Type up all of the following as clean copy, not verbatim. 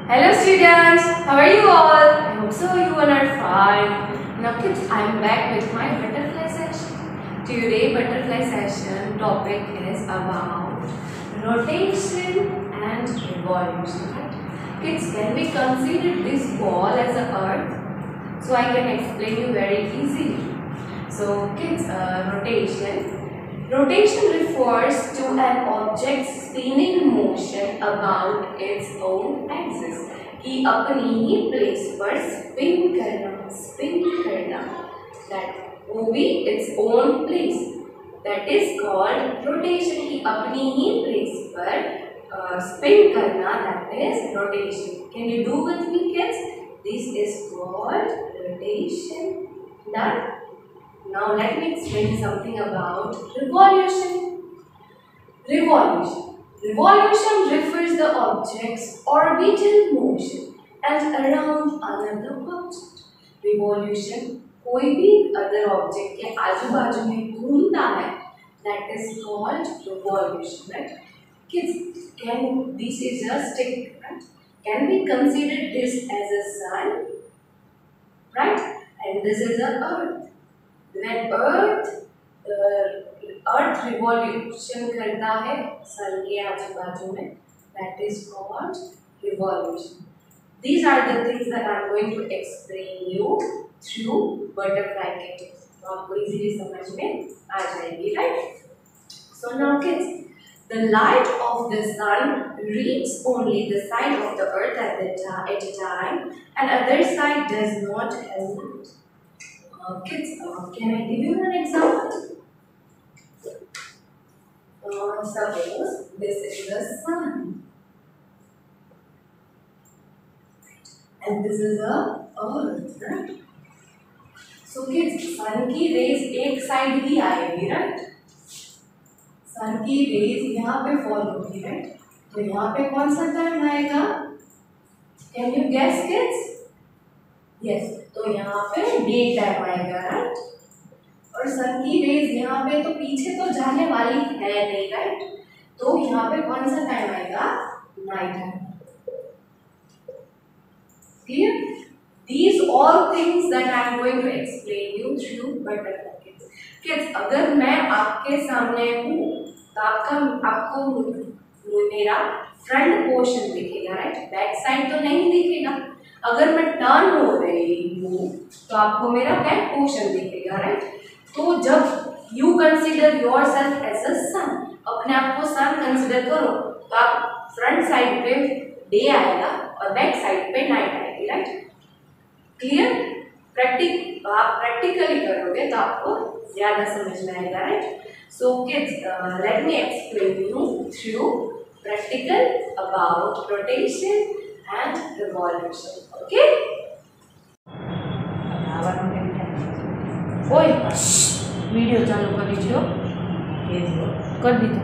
Hello students, how are you all? I hope so you all are fine. Now kids, I am back with my butterfly session. Today butterfly session topic is about rotation and revolution. Right? Kids, can we consider this ball as a earth? So I can explain you very easily. So kids, rotation. Rotation refers to an object's spinning motion about its own axis. कि अपनी ही place पर spin करना, that वो भी its own place. That is called rotation. कि अपनी ही प्लेस पर spin करना, that is rotation. Can you do with me, kids? This is called rotation. Done. Now let me explain something about revolution. Revolution refers the object's orbital motion and around another object. Revolution कोई भी other object के आजू बाजू में घूमता है, that is called revolution. Right? Kids, this is a stick. Right? Can we consider this as a sun? Right? And this is a earth. When Earth revolution करता है सन के आजू बाजू में, that is called revolution. These are the things that I am going to explain you through butterfly kittings. तो आपको easily समझ में आ जाएगी, right? So now kids, the light of the sun reaches only the side of the earth at a time, and other side does not have light. Kids, can I give you an example? Suppose this is the sun and this is the earth, right? So kids, sun की rays एक side ही आएगी, right? sun की rays यहाँ पे fall होगी, right? तो यहाँ पे कौन सा time आएगा? Can you guess, kids? Yes, तो यहाँ पे डे टाइम आएगा, राइट? और सन की रेज यहाँ पे तो पीछे तो जाने वाली है नहीं, राइट? तो यहाँ पे कौन सा टाइम आएगा? Night time. Clear? These all things that I am going to explain you through butterfly kids. Kids, अगर मैं आपके सामने हूँ तो आपको मेरा फ्रंट पोर्शन दिखेगा, राइट? बैक साइड तो नहीं दिखेगा. अगर मैं टर्न हो रही हूँ तो आपको मेरा बैक पोर्शन दिखेगा, राइट? तो जब you consider yourself as a sun, अपने आप को सन कंसिडर करो, तो आप फ्रंट साइड पे डे आएगा और बैक साइड पे नाइट आएगी, राइट? क्लियर? आप प्रैक्टिकली करोगे तो आपको ज्यादा समझ में आएगा, right? So kids, let me explain you through practical about rotation and revolution. Okay? ओए वीडियो चालू कर लीजिए. कर दीजिए.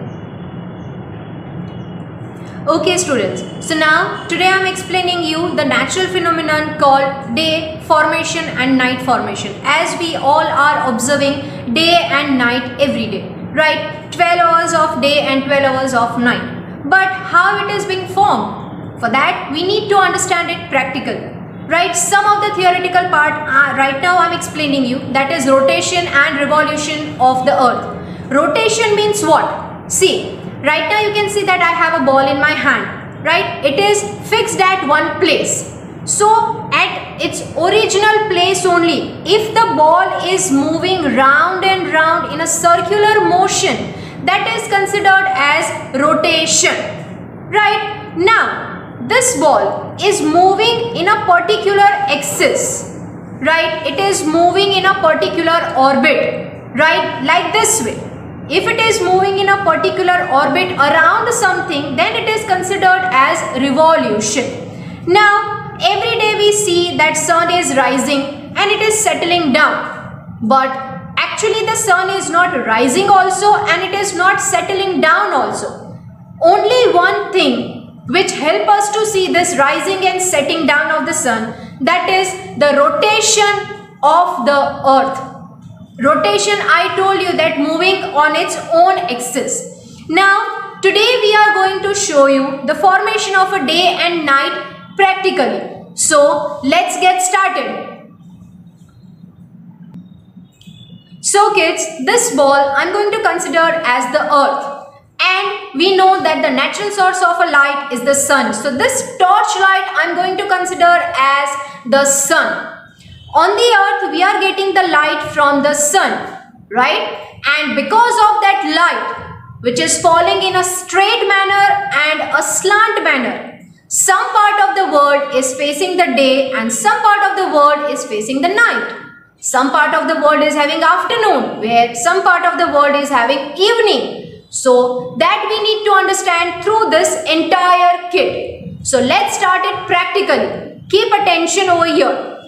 Okay students, so now today I am explaining you the natural phenomenon called day formation and night formation, as we all are observing day and night every day, right? 12 hours of day and 12 hours of night. But how it is being formed? For that we need to understand it practically, right? Some of the theoretical part right now I am explaining you, that is rotation and revolution of the earth. Rotation means what? See, right now you can see that I have a ball in my hand, right? It is fixed at one place. So at its original place only, if the ball is moving round and round in a circular motion, that is considered as rotation, right? Now this ball is moving in a particular axis, right? It is moving in a particular orbit, right? Like this way. If it is moving in a particular orbit around something, then it is considered as revolution. Now every day we see that sun is rising and it is settling down, but actually the sun is not rising also and it is not settling down also. Only one thing which help us to see this rising and setting down of the sun, that is the rotation of the earth. Rotation, I told you, that moving on its own axis. Now today we are going to show you the formation of a day and night practically. So let's get started. So kids, this ball I'm going to consider as the earth. And we know that the natural source of a light is the sun. So this torchlight I'm going to consider as the sun. On the earth we are getting the light from the sun, right? And because of that light which is falling in a straight manner and a slant manner, some part of the world is facing the day and some part of the world is facing the night. Some part of the world is having afternoon, where some part of the world is having evening. So that we need to understand through this entire kit. So let's start it practically. Keep attention over here.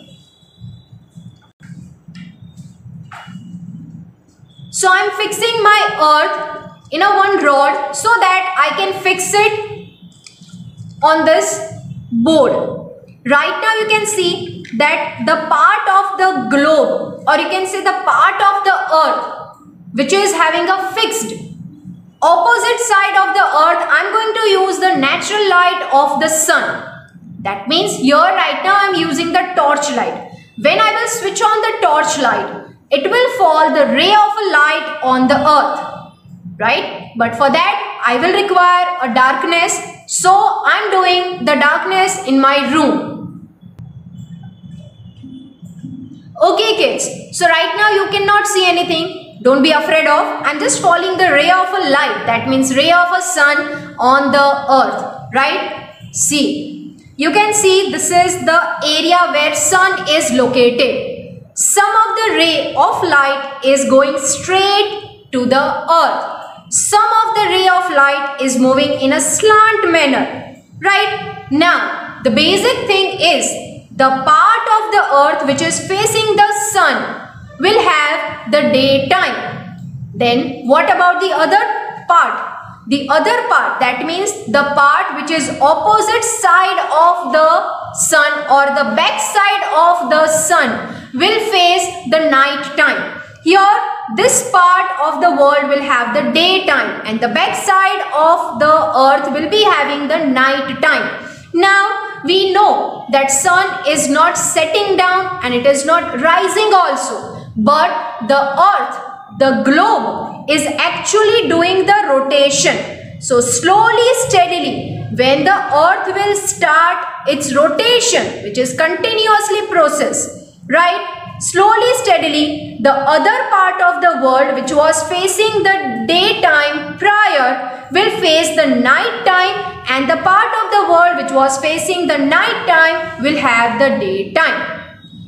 So I'm fixing my earth in a one rod so that I can fix it on this board. Right now you can see that the part of the globe, or you can say the part of the earth which is having a fixed opposite side of the earth, I'm going to use the natural light of the sun. That means here right now I'm using the torch light. When I will switch on the torch light, it will fall the ray of a light on the earth, right? But for that I will require a darkness, so I'm doing the darkness in my room. Okay kids, so right now you cannot see anything. Don't be afraid of. I'm just following the ray of a light. That means ray of a sun on the earth, right? See, you can see this is the area where sun is located. Some of the ray of light is going straight to the earth. Some of the ray of light is moving in a slant manner, right? Now, the basic thing is, the part of the earth which is facing the sun will have the daytime. Then what about the other part? The other part, that means the part which is opposite side of the sun or the back side of the sun will face the night time. Here this part of the world will have the daytime and the back side of the earth will be having the night time. Now we know that sun is not setting down and it is not rising also, but the earth, the globe is actually doing the rotation. So slowly, steadily, when the earth will start its rotation, which is continuously process, right? Slowly, steadily, the other part of the world which was facing the daytime prior will face the night time, and the part of the world which was facing the night time will have the daytime.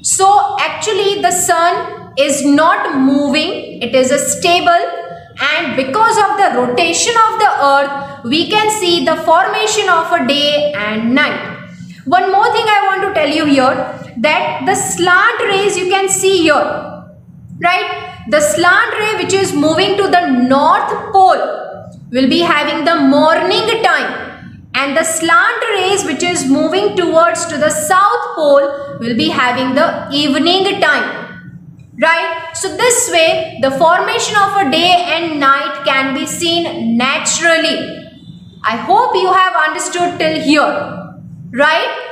So actually the sun is not moving, it is a stable, and because of the rotation of the earth we can see the formation of a day and night. One more thing I want to tell you here, that the slant rays you can see here, right? The slant ray which is moving to the north pole will be having the morning time, and the slant rays which is moving towards to the south pole will be having the evening time, right? So this way the formation of a day and night can be seen naturally. I hope you have understood till here, right?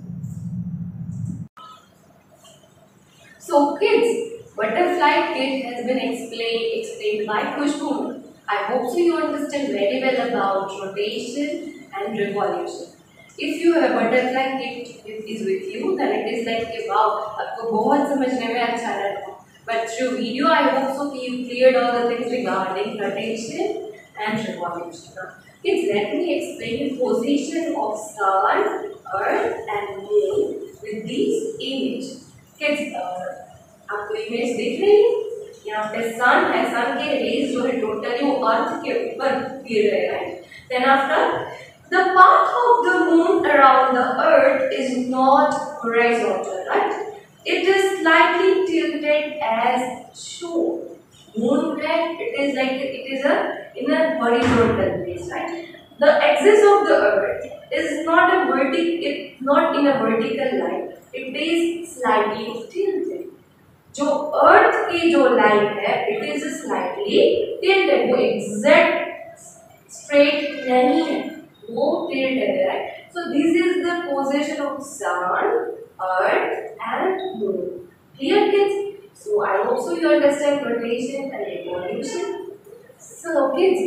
So kids, butterfly kit has been explained by Khushbu. I hope so you understand very well about rotation and revolution. If you have a butterfly kit is with you, then it is like कि wow, आपको बहुत समझने में अच्छा लगा. But through video, I hope so you cleared all the things regarding rotation and revolution. Now, kids, let me explain the position of sun, earth, and moon with these images. Kids, आपको image दिख रही है? यहाँ पे सन है, सन के raise जो है टोटली वो अर्थ के ऊपर गिर रहे हैं. Then after, the path of the moon around the earth is not horizontal, right? It is slightly tilted as shown. Moon red, it is in a horizontal place, right? The axis of the earth is not in a vertical line. It is slightly tilted. जो अर्थ की जो line है, it is slightly tilted. वो exact straight नहीं है, वो tilted है, right? So this is the position of sun, earth and moon. Clear kids? So I hope so you understand rotation and revolution. So kids,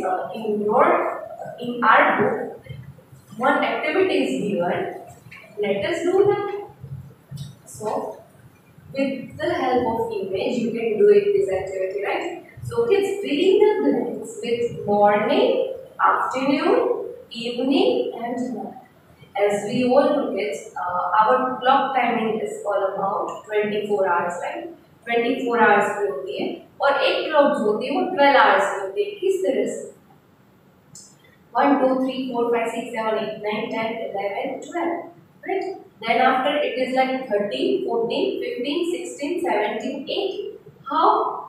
in our book, one activity is given. Let us do that. So with the help of image, you can do it this activity, right? So kids, fill in the blanks with morning, afternoon, evening and night. As we all know kids, our clock timing is all about 24 hours, right? 24 hours की होती है और एक clock जो होती है वो 12 hours की होती है. किस तरह से? 1, 2, 3, 4, 5, 6, 7, 8, 9, 10, 11, 12, right? Then after it is like 13, 14, 15, 16, 17, 18. How?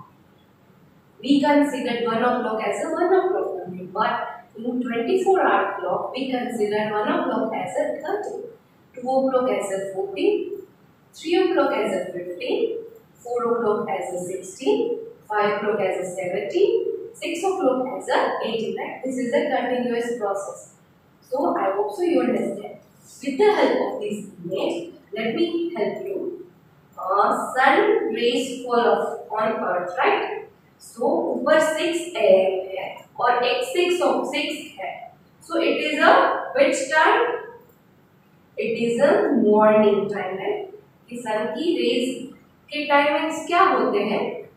We consider 1 o'clock as a 1 o'clock only, but in 24-hour clock we consider 1 o'clock as a 30, 2 o'clock as a 14, 3 o'clock as a 15, 4 o'clock as a 16, 5 o'clock as a 17, 6 o'clock as a 18. Right? This is a continuous process. So I hope so you understand. With the help of this image, let me help you. Sun rays fall on earth, right? So ऊपर 6 AM है और एक 6 of 6 है. So it is a which time? It is a morning time, right? कि sun की rays के timings क्या होते हैं?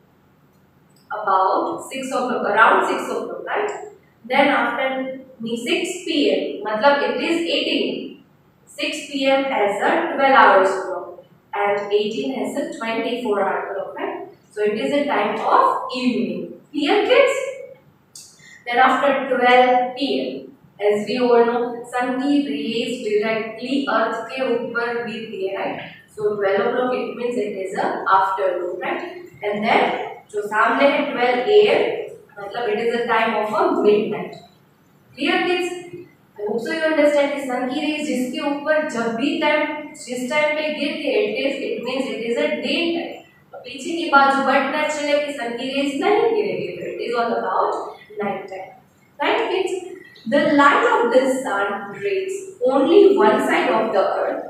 About 6 o'clock, around 6 o'clock, right? Then after 6 PM, मतलब it is 18. 6 PM as a 12 hours clock and 18 as a 24-hour clock, right? So it is a time of evening. Clear kids? Then after 12 PM, as we all know, sun की rays directly earth के ऊपर गिरती है, right? So 12 o'clock it means it is a afternoon, right? And then जो सामने है 12 AM, मतलब it is a time of a midnight. Clear kids? I hope so you understand कि sun की rays जिसके ऊपर जब भी जिस टाइम पे गिरती है, it means it is a day time. पीछे की बाजू बट नेचुरल है कि सन की रेज नहीं गिरेगी, तो it is all about night time, right kids? The light of the sun rays only one side of the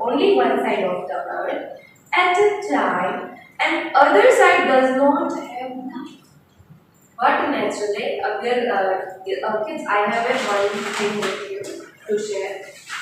earth at a time, and other side does not have light. But naturally, kids, I have one thing with you to share.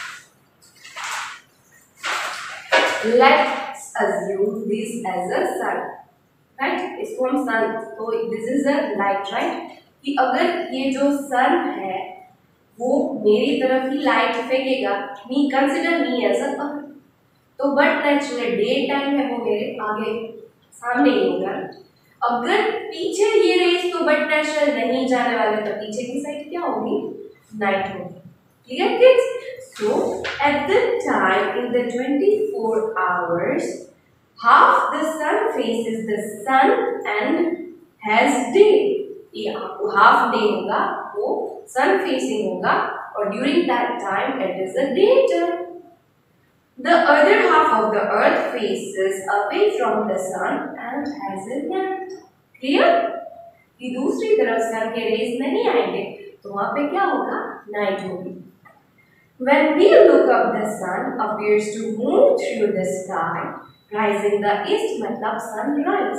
Let's assume this as a sun, right? इसको हम sun, तो this is a light, right? कि अगर ये जो sun है वो मेरी तरफ ही लाइट फेंकेगा, me consider me as a earth, तो बट नेचुरली डे टाइम है वो मेरे आगे सामने ही होगा. अगर पीछे ये रेस तो बट नेचुरल नहीं जाने वाले, तो पीछे की साइड क्या होगी? नाइट होगी. Clear kids? So at the time in the 24 hours, half the sun faces the sun and has day. ये आपको हाफ डे होगा, वो सन फेसिंग होगा, और during that time it is a day time. The other half of the earth faces away from the sun and has a night. Clear? कि दूसरी तरफ सन के रेज नहीं आएंगे, तो वहां पे क्या होगा? नाइट होगी. When we look up, the sun appears to move through the sky, rising the east मतलब sunrise,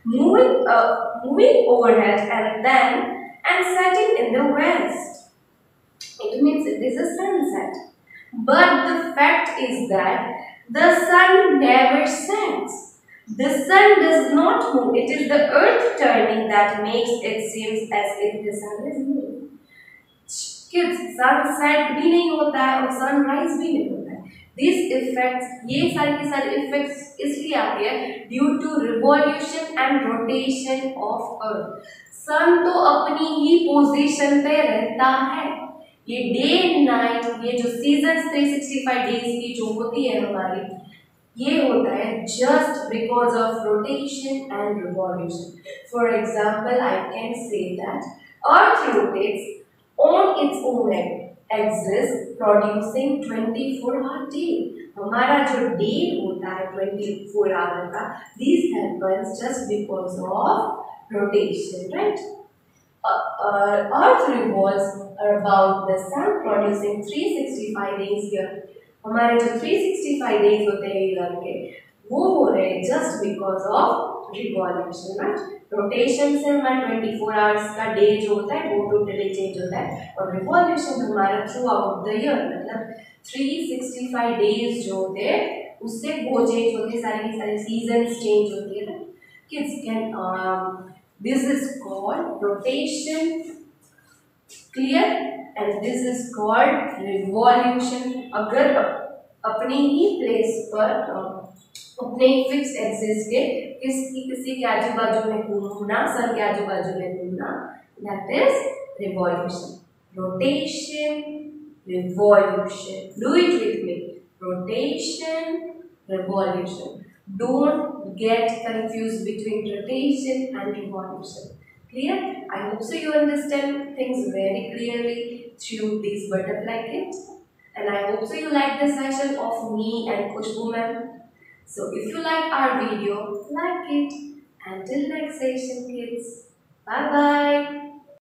moving overhead and setting in the west. It means it is a sunset. But the fact is that the sun never sets. The sun does not move. It is the earth turning that makes it seem as if the sun is moving. Kids, sunset भी नहीं होता है और sunrise भी नहीं होता है. These effects, ये सारी effects इसलिए आती है due to revolution and rotation of earth. sun तो अपनी ही पोजीशन पे रहता है. ये डे नाइट, ये जो सीजन्स 365 डेज की जो होती है हमारी, ये होता है just because of rotation and revolution. For example, I can say that earth rotates on its own axis, producing 24-hour day. हमारा जो डे होता है 24 आवर का, this happens just because of rotation, right? Earth revolves about the sun, producing 365 days here. हमारे जो 365 days होते हैं year के वो हो रहे हैं just because of revolution, right. Rotation से हमारा 24 आवर्स का डे जो होता है वो टोटली चेंज होता है, और रिवॉल्यूशन हमारा थ्रू आउट द ईयर मतलब 365 डेज जो होते हैं उससे वो चेंज होते हैं, सारी की सारी सीजन्स चेंज होती है ना kids can. This is called rotation, clear, and this is called revolution. अगर अपने ही प्लेस पर अपने फिक्स एक्सिस के किसी के आजू बाजू में घूमना, सन के आजू बाजू में घूमना, that is revolution. Rotation, revolution. Do it with me. Rotation, revolution. Don't get confused between rotation and revolution. Clear? I hope so you understand things very clearly through this butterfly kit. And I hope so you like the session of me and Khushbu ma'am. So if you like our video, like it. Until next session kids. Bye bye.